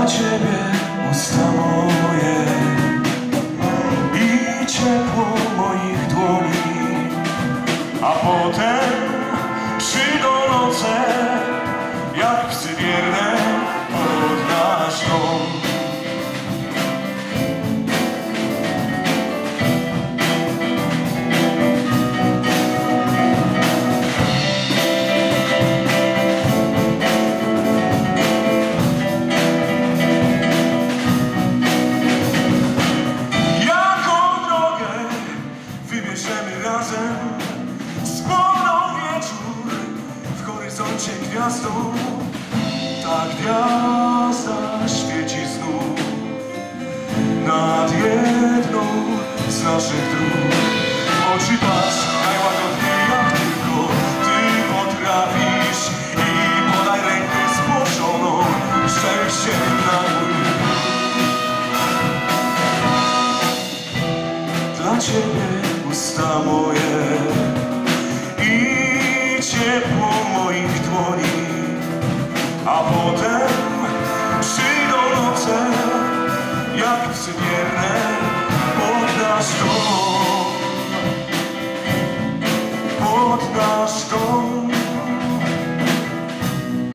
Dla Ciebie usta moje i ciepło moich dłoni, a potem przyjdą noce, jak psy wierne pod nasz dom. Spłonął wieczór w horyzoncie gwiazdą. Ta gwiazda świeci znów nad jedną z naszych dróg. Oczy patrz najłagodniej jak tylko Ty potrafisz i podaj rękę złożoną szczęściem na mój. Dla Ciebie usta moje i ciepło moich dłoni, a potem przyjdą noce, jak psy wierne pod nasz dom.